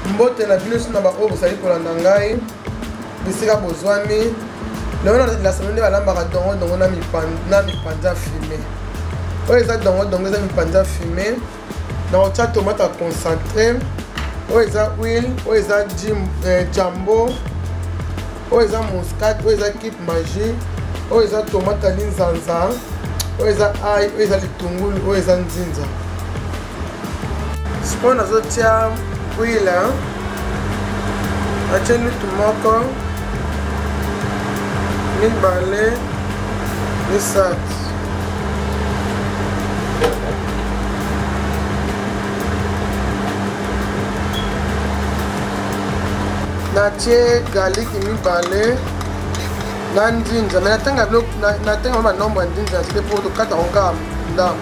mbote na bino suna ba oyo bozali kolanda ngai bisika bozwami lelo la semaine nde balambaka dongo na mipanza fumé oyo eza dongo eza mipanza fumé na otya tomate concentré oyo eza huile oyo eza jambo oyo eza muscade oyo eza kipe magie oyo eza tomate ya linzanza oyo eza ai oyo eza litungulu oyo eza nzinza sikoyo nazotia huile natie lutu moko mibale misato natie galiki mibale na ndinza me natenga banombo ya ndinza natike mpo tokata onga ndambo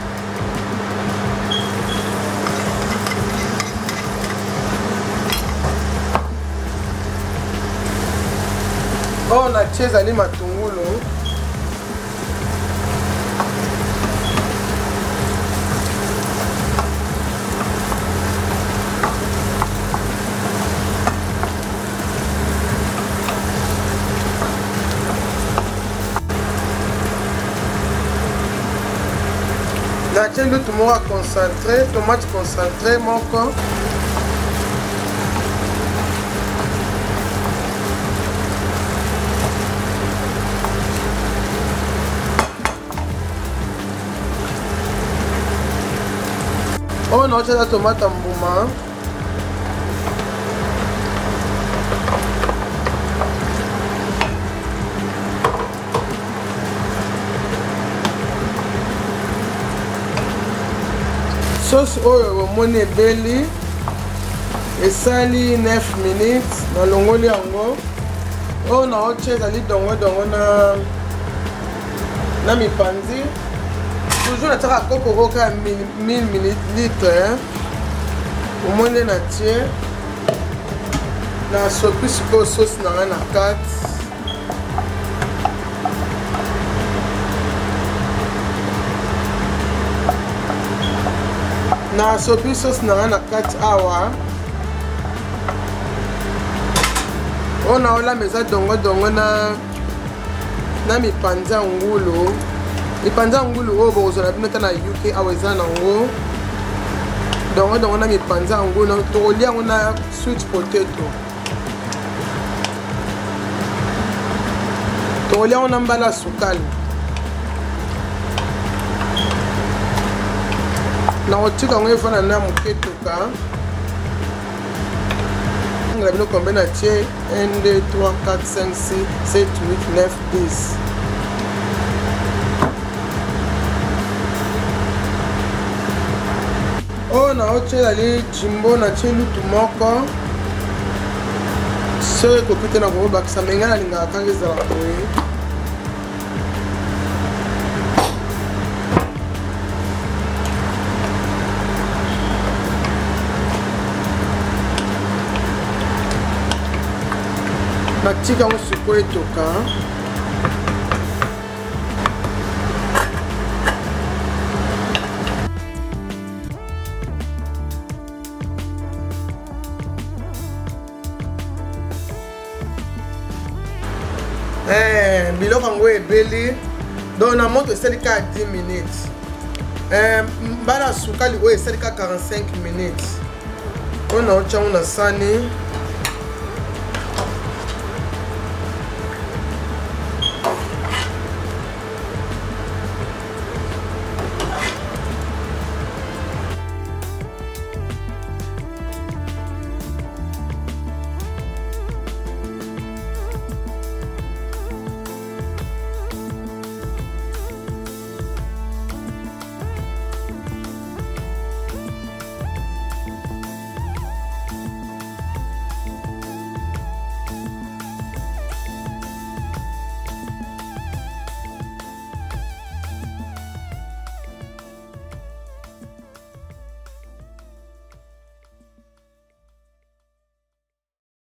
oyo natie ezali matungulu natie lutu moko concentré tomate concentré moko oyo naotiaka tomate mbuma sauce oyo omoni ebeli esali 9 minutes nalongoli yango oyo naotia ezali dongo na mipanzi toujours natiaka kopo koka ya 1000 litre omoni natie nasopi sikoyo sauce na ngai na kati nasopi sauce na ngai na kati awa oyo naolamba eza dongo na mipanza ngulu mipanza ngulu oyo bokozala bino ta na UK awa eza nango dongo na mipanza ngulu tokolia yango na sweet potato tokolia yango na mbala sukali nakotika yango efana na moke toka ngela bino kombe natie 1 2 3 4 5 6 7 8 9 10 oyo naotie ezali jimbo natie lutu moko soki ekoki te na kobakisa me ngai nalingaka kaka ezala boye natika yango sikoyo etoka biloko yango ebeli donc na moto esalika ya 10 minutes mbala sukali oyo esalika 45 minutes oyo naotya yango na sani